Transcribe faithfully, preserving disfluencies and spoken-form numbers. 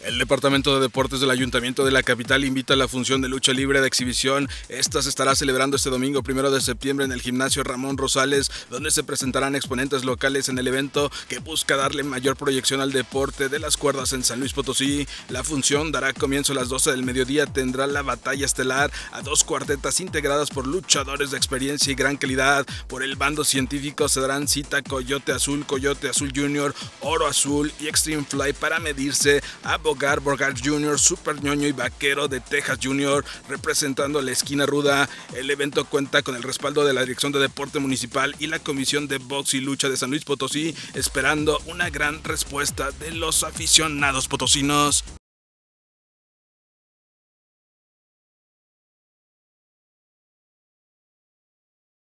El Departamento de Deportes del Ayuntamiento de la capital invita a la función de lucha libre de exhibición. Esta se estará celebrando este domingo primero de septiembre en el gimnasio Ramón Rosales, donde se presentarán exponentes locales en el evento que busca darle mayor proyección al deporte de las cuerdas en San Luis Potosí. La función dará comienzo a las doce del mediodía, tendrá la batalla estelar a dos cuartetas integradas por luchadores de experiencia y gran calidad. Por el bando científico se darán cita Coyote Azul, Coyote Azul Junior, Oro Azul y Extreme Fly para medirse a Bogart, Bogart Junior, Super Ñoño y Vaquero de Texas Junior, representando a la esquina ruda. El evento cuenta con el respaldo de la Dirección de Deporte Municipal y la Comisión de Box y Lucha de San Luis Potosí, esperando una gran respuesta de los aficionados potosinos.